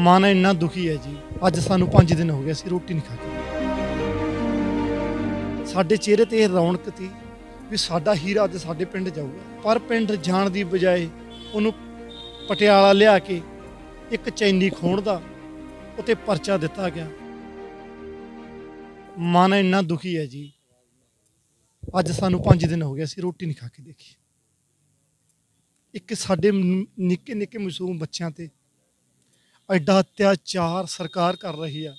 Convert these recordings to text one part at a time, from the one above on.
ਮਨ ਇੰਨਾ ਦੁਖੀ ਹੈ ਜੀ। ਅੱਜ ਸਾਨੂੰ 5 ਦਿਨ ਹੋ ਗਏ ਅਸੀਂ ਰੋਟੀ ਨਹੀਂ ਖਾ ਕੇ। ਸਾਡੇ ਚਿਹਰੇ ਤੇ ਇਹ ਰੌਣਕ ਸੀ ਵੀ ਸਾਡਾ ਹੀਰਾ ਅੱਜ ਸਾਡੇ ਪਿੰਡ ਜਾਊਗਾ, ਪਰ ਪਿੰਡ ਜਾਣ ਦੀ ਬਜਾਏ ਉਹਨੂੰ ਪਟਿਆਲਾ ਲਿਆ ਕੇ ਇੱਕ ਚੈਨੀ ਖੋਣ ਦਾ ਉੱਤੇ ਪਰਚਾ ਦਿੱਤਾ ਗਿਆ। ਮਨ ਇੰਨਾ ਦੁਖੀ ਹੈ ਜੀ। ਅੱਜ ਸਾਨੂੰ 5 ਦਿਨ ਹੋ ਗਏ ਅਸੀਂ ਰੋਟੀ ਨਹੀਂ ਖਾ ਕੇ ਦੇਖੀ। ਇੱਕ ਸਾਡੇ ਨਿੱਕੇ ਨਿੱਕੇ ਮਾਸੂਮ ਬੱਚਿਆਂ ਤੇ ਐਡਾ ਅਤਿਆਚਾਰ ਸਰਕਾਰ ਕਰ ਰਹੀ ਆ।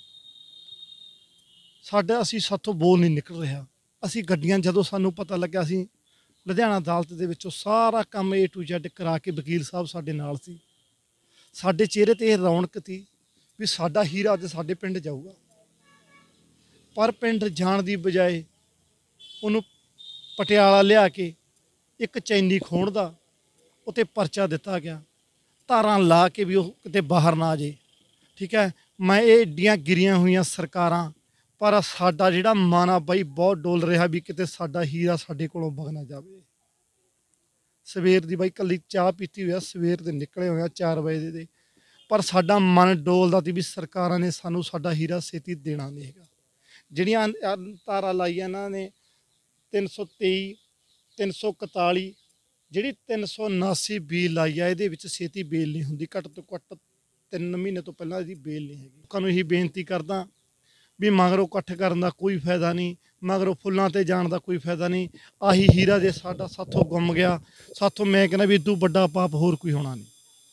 ਅਸੀਂ ਸਾਥੋਂ ਬੋਲ ਨਹੀਂ ਨਿਕਲ ਰਿਹਾ। ਅਸੀਂ ਗੱਡੀਆਂ ਜਦੋਂ ਸਾਨੂੰ ਪਤਾ ਲੱਗਿਆ ਅਸੀਂ ਲੁਧਿਆਣਾ ਅਦਾਲਤ ਦੇ ਵਿੱਚੋਂ ਸਾਰਾ ਕੰਮ A to Z ਕਰਾ ਕੇ ਵਕੀਲ ਸਾਹਿਬ ਸਾਡੇ ਨਾਲ ਸੀ। ਸਾਡੇ ਚਿਹਰੇ ਤੇ ਇਹ ਰੌਣਕ ਸੀ ਵੀ ਸਾਡਾ ਹੀਰਾ ਅੱਜ ਸਾਡੇ ਪਿੰਡ ਜਾਊਗਾ, ਪਰ ਪਿੰਡ ਜਾਣ ਦੀ ਬਜਾਏ ਉਹਨੂੰ ਪਟਿਆਲਾ ਲਿਆ ਕੇ ਇੱਕ ਚੈਨੀ ਖੋਣ ਦਾ ਉੱਤੇ ਪਰਚਾ ਦਿੱਤਾ ਗਿਆ, ਧਾਰਾਂ ਲਾ ਕੇ ਵੀ ਉਹ ਕਿਤੇ ਬਾਹਰ ਨਾ ਜੇ। ਠੀਕ ਹੈ, ਮੈਂ ਇਹ ਏਡੀਆਂ ਗਿਰੀਆਂ ਹੋਈਆਂ ਸਰਕਾਰਾਂ, ਪਰ ਸਾਡਾ ਜਿਹੜਾ ਮਨ ਆ ਬਾਈ ਬਹੁਤ ਡੋਲ ਰਿਹਾ ਵੀ ਕਿਤੇ ਸਾਡਾ ਹੀਰਾ ਸਾਡੇ ਕੋਲੋਂ ਵਗ ਨਾ ਜਾਵੇ। ਸਵੇਰ ਦੀ ਬਾਈ ਕੱਲੀ ਚਾਹ ਪੀਤੀ ਹੋਇਆ, ਸਵੇਰ ਦੇ ਨਿਕਲੇ ਹੋਇਆ 4 ਵਜੇ ਦੇ, ਪਰ ਸਾਡਾ ਮਨ ਡੋਲਦਾ ਸੀ ਵੀ ਸਰਕਾਰਾਂ ਨੇ ਸਾਨੂੰ ਸਾਡਾ ਹੀਰਾ ਛੇਤੀ ਦੇਣਾ ਨਹੀਂ ਹੈਗਾ। ਜਿਹੜੀਆਂ ਧਾਰਾ ਲਾਈਆਂ ਇਹਨਾਂ ਨੇ 323 341 ਜਿਹੜੀ 379 ਬੀਲ ਲਾਈ ਆ, ਇਹਦੇ ਵਿੱਚ ਛੇਤੀ ਬੇਲ ਨਹੀਂ ਹੁੰਦੀ। ਘੱਟ ਤੋਂ ਘੱਟ 3 ਮਹੀਨੇ ਤੋਂ ਪਹਿਲਾਂ ਇਹਦੀ ਬੇਲ ਨਹੀਂ ਹੈਗੀ। ਲੋਕਾਂ ਨੂੰ ਇਹੀ ਬੇਨਤੀ ਕਰਦਾ ਵੀ ਮਗਰੋਂ ਇਕੱਠ ਕਰਨ ਦਾ ਕੋਈ ਫਾਇਦਾ ਨਹੀਂ, ਮਗਰੋਂ ਫੁੱਲਾਂ ਤੇ ਜਾਣ ਦਾ ਕੋਈ ਫਾਇਦਾ ਨਹੀਂ। ਆਹੀ ਹੀਰਾ ਜੇ ਸਾਡਾ ਸਾਥੋਂ ਗੁੰਮ ਗਿਆ, ਸਾਥੋਂ ਮੈਂ ਕਹਿੰਦਾ ਵੀ ਇਦੋਂ ਵੱਡਾ ਪਾਪ ਹੋਰ ਕੋਈ ਹੋਣਾ ਨਹੀਂ।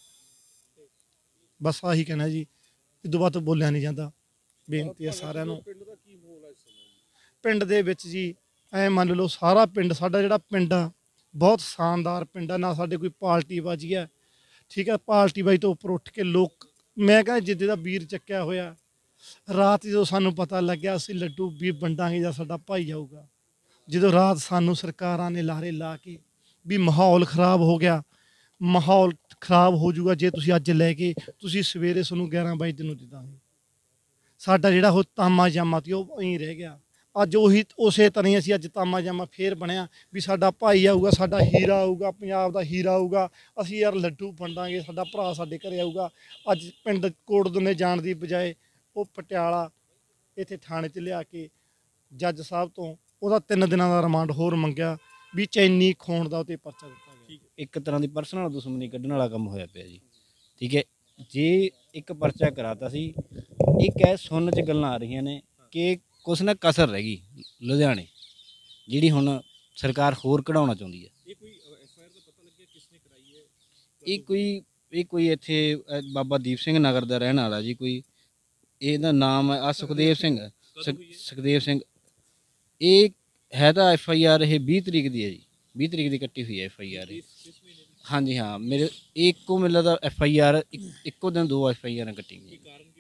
ਬਸ ਆਹੀ ਕਹਿਣਾ ਜੀ, ਇਦੋਂ ਬਾਅਦ ਬੋਲਿਆ ਨਹੀਂ ਜਾਂਦਾ। ਬੇਨਤੀ ਹੈ ਸਾਰਿਆਂ ਨੂੰ। ਪਿੰਡ ਦੇ ਵਿੱਚ ਜੀ ਐ ਮੰਨ ਲਓ ਸਾਰਾ ਪਿੰਡ, ਸਾਡਾ ਜਿਹੜਾ ਪਿੰਡ ਆ ਬਹੁਤ ਸ਼ਾਨਦਾਰ ਪਿੰਡ ਆ। ਨਾ ਸਾਡੇ ਕੋਈ ਪਾਰਟੀ ਬਾਜੀ ਹੈ, ਠੀਕ ਹੈ, ਪਾਰਟੀ ਬਾਜੀ ਤੋਂ ਉੱਪਰ ਉੱਠ ਕੇ ਲੋਕ, ਮੈਂ ਕਹਿੰਦਾ ਜਿੱਦੇ ਦਾ ਵੀਰ ਚੱਕਿਆ ਹੋਇਆ, ਰਾਤ ਜਦੋਂ ਸਾਨੂੰ ਪਤਾ ਲੱਗਿਆ ਅਸੀਂ ਲੱਡੂ ਵੀ ਵੰਡਾਂਗੇ ਜਾਂ ਸਾਡਾ ਭਾਈ ਜਾਊਗਾ, ਜਦੋਂ ਰਾਤ ਸਾਨੂੰ ਸਰਕਾਰਾਂ ਨੇ ਲਾਰੇ ਲਾ ਕੇ ਵੀ ਮਾਹੌਲ ਖ਼ਰਾਬ ਹੋ ਗਿਆ, ਮਾਹੌਲ ਖ਼ਰਾਬ ਹੋ ਜਾਊਗਾ ਜੇ ਤੁਸੀਂ ਅੱਜ ਲੈ ਕੇ ਤੁਸੀਂ ਸਵੇਰੇ ਤੁਹਾਨੂੰ 11 ਵਜੇ ਨੂੰ ਦੇ ਦਾਂਗੇ। ਸਾਡਾ ਜਿਹੜਾ ਉਹ ਤਾਮਾ ਜਾਮਾ ਸੀ ਉਹ ਐਂ ਰਹਿ ਗਿਆ। ਅੱਜ ਉਹੀ ਉਸੇ ਤਰ੍ਹਾਂ ਹੀ ਅਸੀਂ ਅੱਜ ਤਾਮਾ ਜਾਮਾ ਫੇਰ ਬਣਿਆ ਵੀ ਸਾਡਾ ਭਾਈ ਆਊਗਾ, ਸਾਡਾ ਹੀਰਾ ਆਊਗਾ, ਪੰਜਾਬ ਦਾ ਹੀਰਾ ਆਊਗਾ, ਅਸੀਂ ਯਾਰ ਲੱਡੂ ਵੰਡਾਂਗੇ, ਸਾਡਾ ਭਰਾ ਸਾਡੇ ਘਰੇ ਆਊਗਾ। ਅੱਜ ਪਿੰਡ ਕੋਟਦੁੰਨੇ ਜਾਣ ਦੀ ਬਜਾਏ ਉਹ ਪਟਿਆਲਾ ਇੱਥੇ ਥਾਣੇ 'ਚ ਲਿਆ ਕੇ ਜੱਜ ਸਾਹਿਬ ਤੋਂ ਉਹਦਾ 3 ਦਿਨਾਂ ਦਾ ਰਿਮਾਂਡ ਹੋਰ ਮੰਗਿਆ ਵੀ ਚੈਨੀ ਖੋਣ ਦਾ ਉੱਤੇ ਪਰਚਾ ਦਿੱਤਾ ਗਿਆ। ਇੱਕ ਤਰ੍ਹਾਂ ਦੀ ਪਰਸਨਲ ਦੁਸ਼ਮਣੀ ਕੱਢਣ ਵਾਲਾ ਕੰਮ ਹੋਇਆ ਪਿਆ ਜੀ। ਠੀਕ ਹੈ, ਜੇ ਇੱਕ ਪਰਚਾ ਕਰਾਤਾ ਸੀ, ਇੱਕ ਹੈ ਸੁਣਨ 'ਚ ਗੱਲਾਂ ਆ ਰਹੀਆਂ ਨੇ ਕਿ ਕੁਛ ਨਾ ਕਸਰ ਰਹਿ ਗਈ ਲੁਧਿਆਣੇ, ਜਿਹੜੀ ਹੁਣ ਸਰਕਾਰ ਹੋਰ ਕਢਾਉਣਾ ਚਾਹੁੰਦੀ ਹੈ। ਇਹ ਕੋਈ FIR ਦਾ ਪਤਾ ਲੱਗਿਆ ਕਿਸ ਨੇ ਕਰਾਈ ਹੈ? ਇਹ ਕੋਈ ਇੱਥੇ ਬਾਬਾ ਦੀਪ ਸਿੰਘ ਨਗਰ ਦਾ ਰਹਿਣ ਵਾਲਾ ਜੀ, ਕੋਈ ਇਹਦਾ ਨਾਮ ਹੈ ਸੁਖਦੇਵ ਸਿੰਘ। ਸੁਖਦੇਵ ਸਿੰਘ ਇਹ ਹੈ ਤਾਂ FIR ਇਹ 20 ਤਰੀਕ ਦੀ ਹੈ ਜੀ, 20 ਤਰੀਕ ਦੀ ਕੱਟੀ ਹੋਈ ਹੈ FIR। ਹਾਂਜੀ ਹਾਂ, ਮੇਰੇ ਇੱਕੋ ਮਿਲਦਾ ਦਾ FIR ਇੱਕੋ ਦਿਨ 2 FIR ਕੱਟੀ ਗਈ।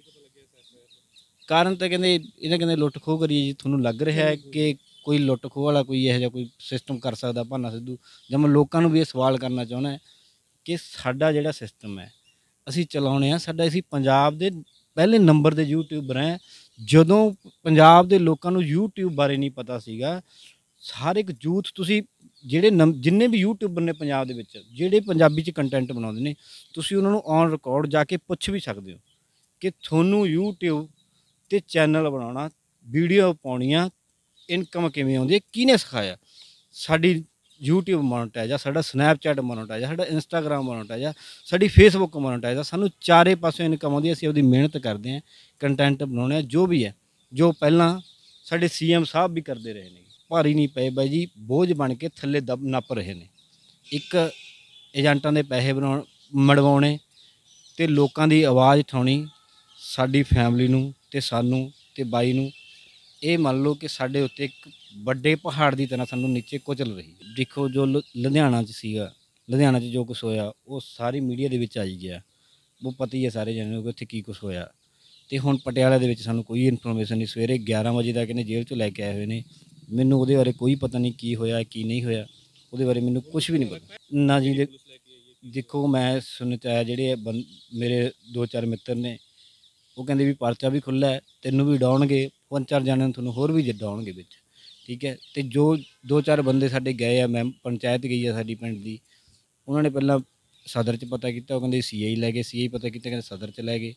ਕਾਰਨ ਤਾਂ ਕਹਿੰਦੇ ਇਹਨਾਂ ਕਹਿੰਦੇ ਲੁੱਟ ਖੋਹ ਕਰੀ ਜੀ। ਤੁਹਾਨੂੰ ਲੱਗ ਰਿਹਾ ਹੈ ਕਿ ਕੋਈ ਲੁੱਟ ਖੋਹ ਵਾਲਾ ਕੋਈ ਇਹੋ ਜਿਹਾ ਕੋਈ ਸਿਸਟਮ ਕਰ ਸਕਦਾ ਭਾਨਾ ਸਿੱਧੂ? ਜਾਂ ਮੈਂ ਲੋਕਾਂ ਨੂੰ ਵੀ ਇਹ ਸਵਾਲ ਕਰਨਾ ਚਾਹੁੰਦਾ ਕਿ ਸਾਡਾ ਜਿਹੜਾ ਸਿਸਟਮ ਹੈ ਅਸੀਂ ਚਲਾਉਂਦੇ ਹਾਂ, ਅਸੀਂ ਪੰਜਾਬ ਦੇ ਪਹਿਲੇ ਨੰਬਰ ਦੇ ਯੂਟਿਊਬਰ ਹੈ। ਜਦੋਂ ਪੰਜਾਬ ਦੇ ਲੋਕਾਂ ਨੂੰ YouTube ਬਾਰੇ ਨਹੀਂ ਪਤਾ ਸੀਗਾ, ਹਰ ਇੱਕ ਯੂਥ, ਤੁਸੀਂ ਜਿਹੜੇ ਜਿੰਨੇ ਵੀ ਯੂਟਿਊਬਰ ਨੇ ਪੰਜਾਬ ਦੇ ਵਿੱਚ ਜਿਹੜੇ ਪੰਜਾਬੀ 'ਚ ਕੰਟੈਂਟ ਬਣਾਉਂਦੇ ਨੇ, ਤੁਸੀਂ ਉਹਨਾਂ ਨੂੰ ਔਨ ਰਿਕਾਰਡ ਜਾ ਕੇ ਪੁੱਛ ਵੀ ਸਕਦੇ ਹੋ ਕਿ ਤੁਹਾਨੂੰ YouTube ਤੇ ਚੈਨਲ ਬਣਾਉਣਾ, ਵੀਡੀਓ ਪਾਉਣੀਆਂ, ਇਨਕਮ ਕਿਵੇਂ ਆਉਂਦੀ ਹੈ, ਕਿਹਨੇ ਸਿਖਾਇਆ? ਸਾਡੀ YouTube ਮੋਨੇਟਾਈਜ਼ ਆ, ਸਾਡਾ ਸਨੈਪਚੈਟ ਮੋਨੇਟਾਈਜ਼ ਆ, ਸਾਡਾ ਇੰਸਟਾਗ੍ਰਾਮ ਮੋਨੇਟਾਈਜ਼ ਆ, ਸਾਡੀ ਫੇਸਬੁੱਕ ਮੋਨੇਟਾਈਜ਼ ਆ। ਸਾਨੂੰ ਚਾਰੇ ਪਾਸੇ ਇਨਕਮ ਆਉਂਦੀ, ਅਸੀਂ ਉਹਦੀ ਮਿਹਨਤ ਕਰਦੇ ਹਾਂ, ਕੰਟੈਂਟ ਬਣਾਉਣੇ ਆ। ਜੋ ਵੀ ਹੈ, ਜੋ ਪਹਿਲਾਂ ਸਾਡੇ CM ਸਾਹਿਬ ਵੀ ਕਰਦੇ ਰਹੇ ਨੇ, ਭਾਰੀ ਨਹੀਂ ਪਏ ਬਾਈ ਜੀ, ਬੋਝ ਬਣ ਕੇ ਥੱਲੇ ਨੱਪ ਰਹੇ ਨੇ। ਇੱਕ ਏਜੰਟਾਂ ਦੇ ਪੈਸੇ ਮੜਵਾਉਣੇ ਅਤੇ ਲੋਕਾਂ ਦੀ ਆਵਾਜ਼ ਉਠਾਉਣੀ, ਸਾਡੀ ਫੈਮਿਲੀ ਨੂੰ ਅਤੇ ਸਾਨੂੰ ਅਤੇ ਬਾਈ ਨੂੰ ਇਹ ਮੰਨ ਲਓ ਕਿ ਸਾਡੇ ਉੱਤੇ ਇੱਕ ਵੱਡੇ ਪਹਾੜ ਦੀ ਤਰ੍ਹਾਂ ਸਾਨੂੰ ਨੀਚੇ ਕੁਚਲ ਰਹੀ। ਦੇਖੋ ਜੋ ਲੁਧਿਆਣਾ 'ਚ ਸੀਗਾ, ਲੁਧਿਆਣਾ 'ਚ ਜੋ ਕੁਛ ਹੋਇਆ ਉਹ ਸਾਰੀ ਮੀਡੀਆ ਦੇ ਵਿੱਚ ਆਈ ਗਿਆ, ਉਹ ਪਤਾ ਹੀ ਹੈ ਸਾਰੇ ਜਣੇ ਕਿ ਉੱਥੇ ਕੀ ਕੁਛ ਹੋਇਆ। ਅਤੇ ਹੁਣ ਪਟਿਆਲਾ ਦੇ ਵਿੱਚ ਸਾਨੂੰ ਕੋਈ ਇਨਫੋਰਮੇਸ਼ਨ ਨਹੀਂ। ਸਵੇਰੇ 11 ਵਜੇ ਦਾ ਕਹਿੰਦੇ ਜੇਲ੍ਹ 'ਚੋਂ ਲੈ ਕੇ ਆਏ ਹੋਏ ਨੇ। ਮੈਨੂੰ ਉਹਦੇ ਬਾਰੇ ਕੋਈ ਪਤਾ ਨਹੀਂ ਕੀ ਹੋਇਆ ਕੀ ਨਹੀਂ ਹੋਇਆ, ਉਹਦੇ ਬਾਰੇ ਮੈਨੂੰ ਕੁਛ ਵੀ ਨਹੀਂ ਪਤਾ ਨਾ ਜੀ। ਦੇਖੋ ਮੈਂ ਸੁਣਨ 'ਚ ਆਇਆ ਜਿਹੜੇ ਮੇਰੇ 2-4 ਮਿੱਤਰ ਨੇ, ਉਹ ਕਹਿੰਦੇ ਵੀ ਪਰਚਾ ਵੀ ਖੁੱਲ੍ਹਾ ਹੈ, ਤੈਨੂੰ ਵੀ ਡਾਉਣਗੇ, 5-4 ਜਣਿਆਂ ਨੂੰ ਤੁਹਾਨੂੰ ਹੋਰ ਵੀ ਡਾਉਣਗੇ ਵਿੱਚ। ਠੀਕ ਹੈ, ਅਤੇ ਜੋ 2-4 ਬੰਦੇ ਸਾਡੇ ਗਏ ਆ, ਮੈਂ ਪੰਚਾਇਤ ਗਈ ਆ ਸਾਡੀ ਪਿੰਡ ਦੀ, ਉਹਨਾਂ ਨੇ ਪਹਿਲਾਂ ਸਦਰ 'ਚ ਪਤਾ ਕੀਤਾ, ਉਹ ਕਹਿੰਦੇ CI ਲੈ ਗਏ, CI ਪਤਾ ਕੀਤਾ ਕਹਿੰਦੇ ਸਦਰ 'ਚ ਲੈ ਗਏ।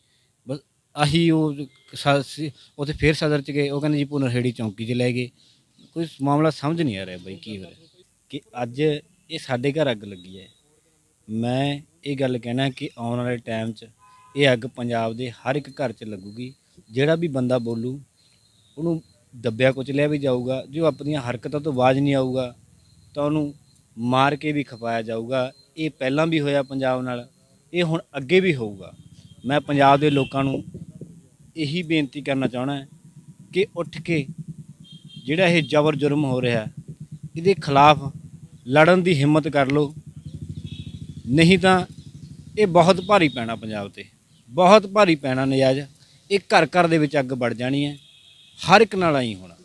ਬਸ ਆਹੀ ਉਹ ਉੱਥੇ ਫੇਰ ਸਦਰ 'ਚ ਗਏ, ਉਹ ਕਹਿੰਦੇ ਜੀ ਭੁਨਰਹੇੜੀ ਚੌਂਕੀ 'ਚ ਲੈ ਗਏ। ਕੋਈ ਮਾਮਲਾ ਸਮਝ ਨਹੀਂ ਆ ਰਿਹਾ ਬਾਈ ਕੀ ਹੋ ਰਿਹਾ ਕਿ ਅੱਜ ਇਹ ਸਾਡੇ ਘਰ ਅੱਗ ਲੱਗੀ ਹੈ। ਮੈਂ ਇਹ ਗੱਲ ਕਹਿਣਾ ਕਿ ਆਉਣ ਵਾਲੇ ਟਾਈਮ 'ਚ ਇਹ ਅੱਗ ਪੰਜਾਬ ਦੇ ਹਰ ਇੱਕ ਘਰ 'ਚ ਲੱਗੂਗੀ। ਜਿਹੜਾ ਵੀ ਬੰਦਾ ਬੋਲੂ ਉਹਨੂੰ ਦੱਬਿਆ ਕੁਚਲਿਆ ਵੀ ਜਾਊਗਾ, ਜੋ ਆਪਣੀਆਂ ਹਰਕਤਾਂ ਤੋਂ ਬਾਜ਼ ਨਹੀਂ ਆਊਗਾ ਤਾਂ ਉਹਨੂੰ ਮਾਰ ਕੇ ਵੀ ਖਪਾਇਆ ਜਾਊਗਾ। ਇਹ ਪਹਿਲਾਂ ਵੀ ਹੋਇਆ ਪੰਜਾਬ ਨਾਲ, ਇਹ ਹੁਣ ਅੱਗੇ ਵੀ ਹੋਊਗਾ। ਮੈਂ ਪੰਜਾਬ ਦੇ ਲੋਕਾਂ ਨੂੰ ਇਹੀ ਬੇਨਤੀ ਕਰਨਾ ਚਾਹੁੰਦਾ ਕਿ ਉੱਠ ਕੇ ਜਿਹੜਾ ਇਹ ਜ਼ਬਰ ਜ਼ੁਲਮ ਹੋ ਰਿਹਾ ਇਹਦੇ ਖਿਲਾਫ ਲੜਨ ਦੀ ਹਿੰਮਤ ਕਰ ਲਓ, ਨਹੀਂ ਤਾਂ ਇਹ ਬਹੁਤ ਭਾਰੀ ਪੈਣਾ ਪੰਜਾਬ 'ਤੇ, ਬਹੁਤ ਭਾਰੀ ਪੈਣਾ। ਨਜਾਇਜ਼ ਇਹ ਘਰ ਘਰ ਦੇ ਵਿੱਚ ਅੱਗ ਵੜ ਜਾਣੀ ਹੈ, ਹਰ ਇੱਕ ਨਾਲ ਆਈ ਹੋਣਾ।